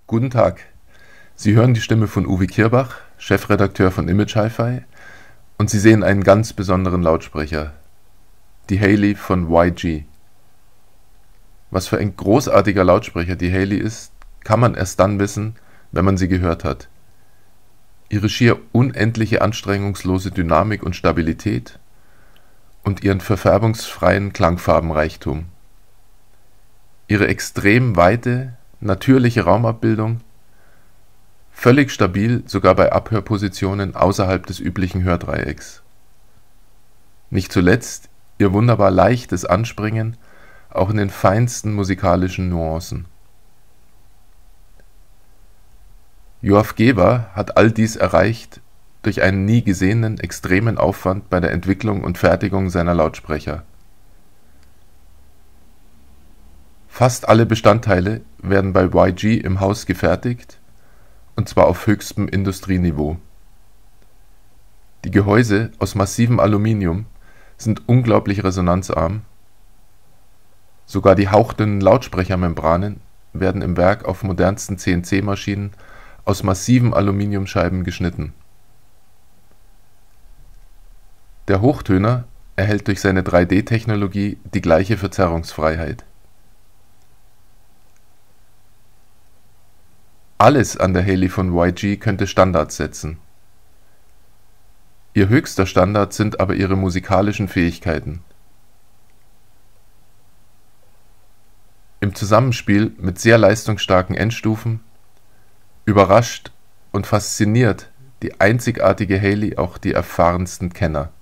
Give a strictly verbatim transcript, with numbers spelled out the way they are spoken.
Guten Tag. Sie hören die Stimme von Uwe Kirbach, Chefredakteur von Image Hi-Fi, und Sie sehen einen ganz besonderen Lautsprecher, die Haley von Y G. Was für ein großartiger Lautsprecher die Haley ist, kann man erst dann wissen, wenn man sie gehört hat. Ihre schier unendliche anstrengungslose Dynamik und Stabilität und ihren verfärbungsfreien Klangfarbenreichtum. Ihre extrem weite, natürliche Raumabbildung, völlig stabil sogar bei Abhörpositionen außerhalb des üblichen Hördreiecks. Nicht zuletzt ihr wunderbar leichtes Anspringen, auch in den feinsten musikalischen Nuancen. Yoav Geber hat all dies erreicht durch einen nie gesehenen extremen Aufwand bei der Entwicklung und Fertigung seiner Lautsprecher. Fast alle Bestandteile werden bei Y G im Haus gefertigt, und zwar auf höchstem Industrieniveau. Die Gehäuse aus massivem Aluminium sind unglaublich resonanzarm. Sogar die hauchdünnen Lautsprechermembranen werden im Werk auf modernsten C N C-Maschinen aus massiven Aluminiumscheiben geschnitten. Der Hochtöner erhält durch seine drei D-Technologie die gleiche Verzerrungsfreiheit. Alles an der Haley von Y G könnte Standards setzen. Ihr höchster Standard sind aber ihre musikalischen Fähigkeiten. Im Zusammenspiel mit sehr leistungsstarken Endstufen überrascht und fasziniert die einzigartige Haley auch die erfahrensten Kenner.